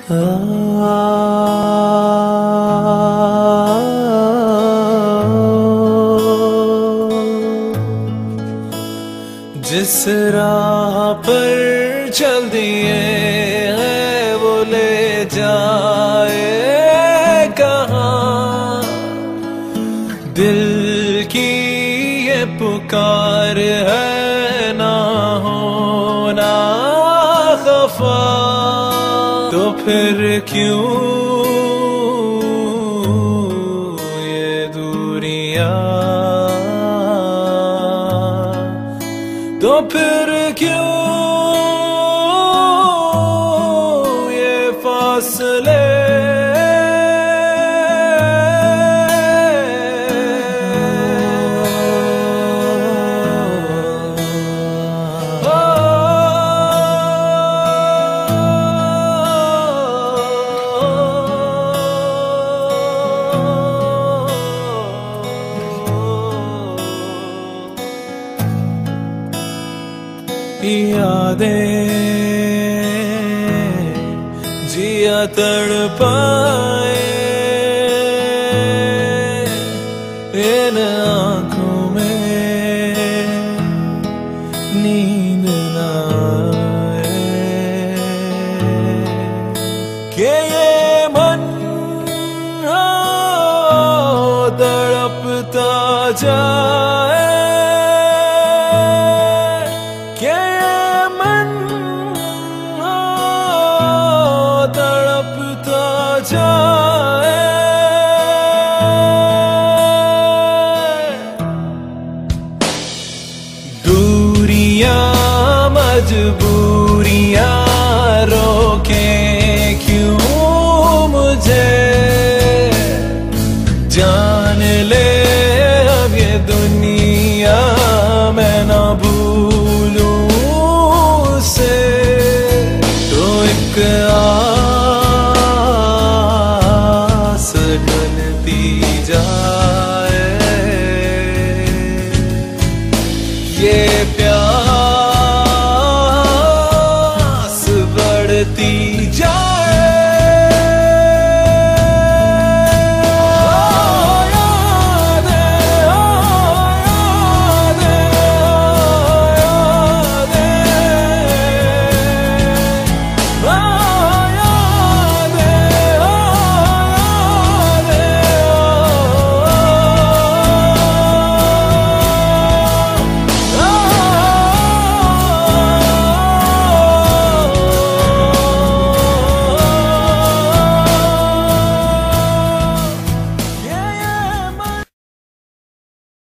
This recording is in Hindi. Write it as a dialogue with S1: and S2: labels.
S1: जिस राह पर चल दिए हैं वो ले जाए कहाँ। दिल की ये पुकार है ना होना खफा, तो फिर क्यों ये दूरियां, तो फिर क्यों ये फासले। यादें जिया तड़पाए इन आँखों में नींद न आए कि ये मन तड़पता जाए, तड़पता जाए। दूरियां मजबूरियां रोके क्यों मुझे, जान ले अब ये दुनिया